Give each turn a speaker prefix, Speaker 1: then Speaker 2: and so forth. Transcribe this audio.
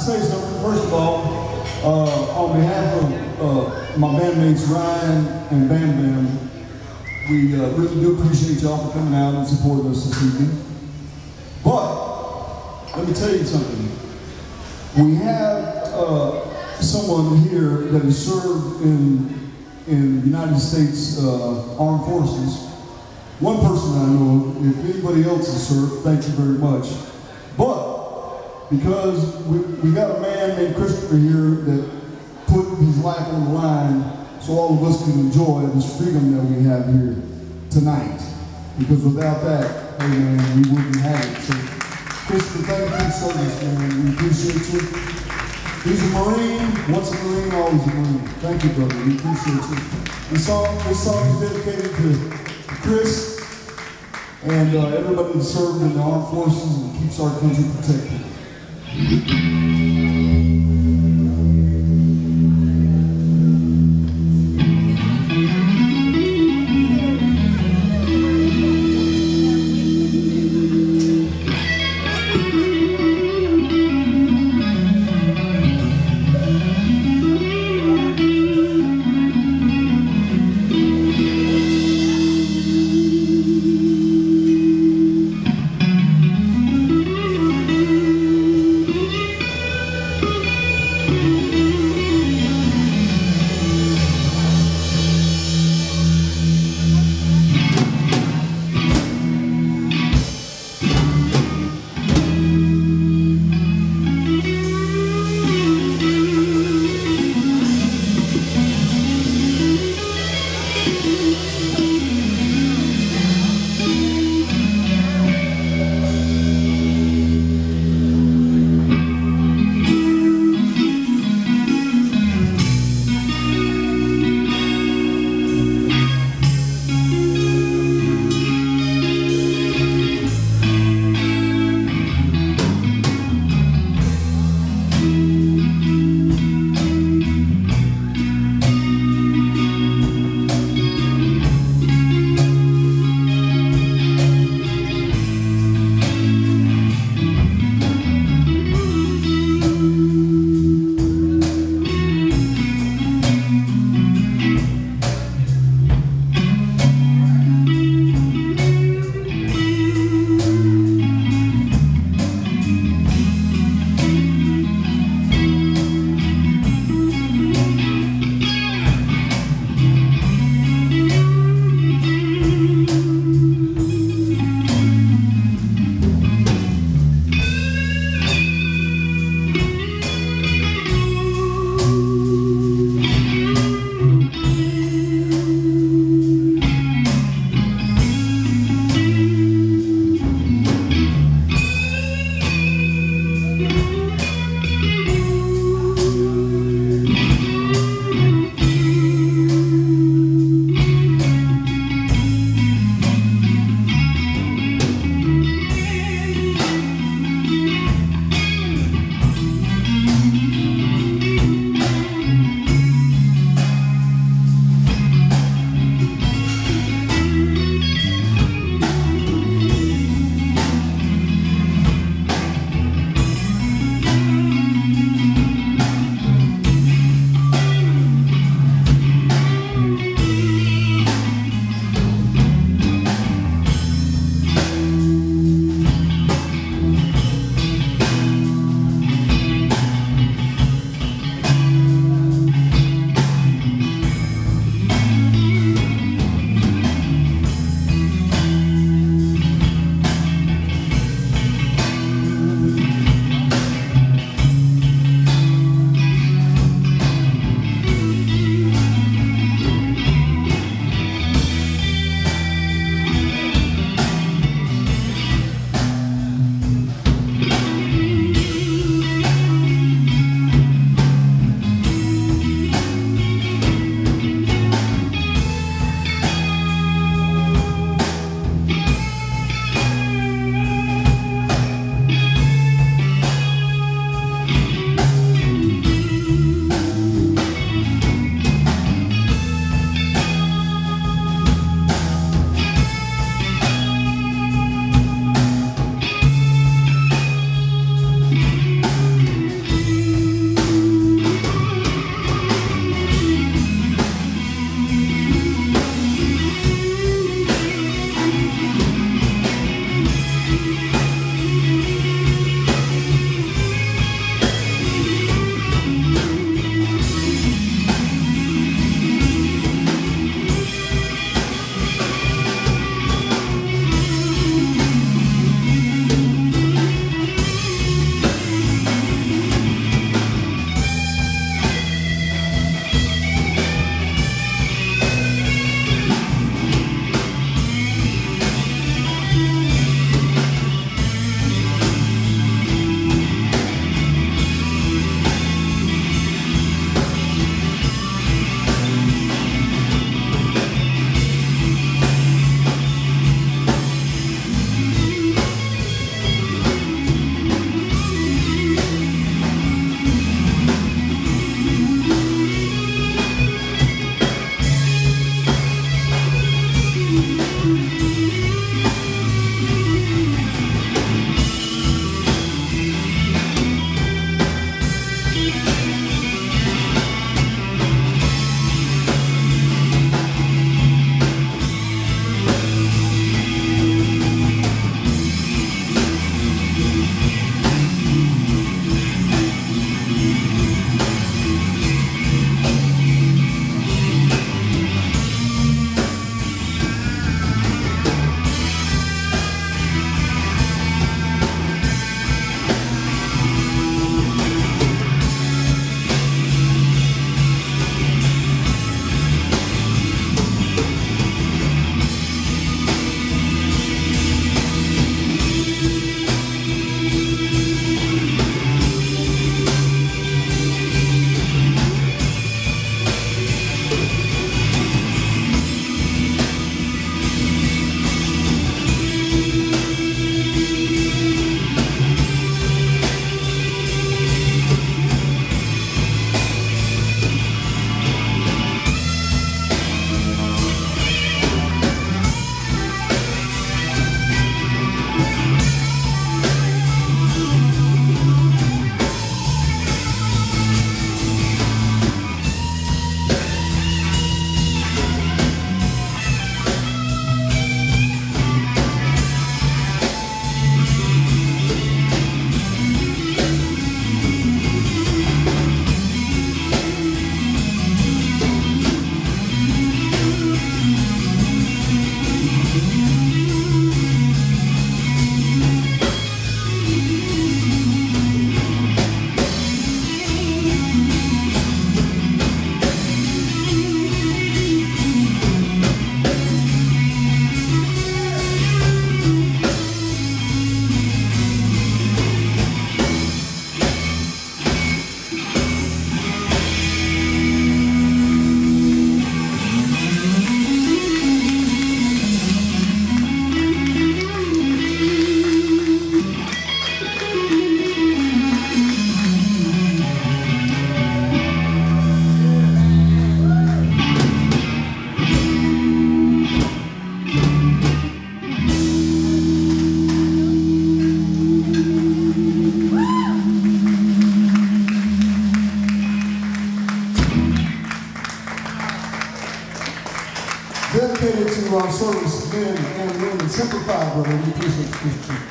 Speaker 1: say something. First of all, on behalf of my bandmates Ryan and Bam Bam, we really do appreciate y'all for coming out and supporting us this evening. But let me tell you something. We have someone here that has served in the United States Armed Forces. One person I know of. If anybody else has served, thank you very much. But because we got a man named Christopher here that put his life on the line so all of us can enjoy this freedom that we have here tonight. Because without that, hey man, we wouldn't have it. So Christopher, thank you for the service, man. We appreciate you. He's a Marine, once a Marine, always a Marine. Thank you, brother. We appreciate you. This song is dedicated to Chris and everybody that served in the armed forces and keeps our country protected. our service, men and women. Semper Fi, brother. We appreciate you.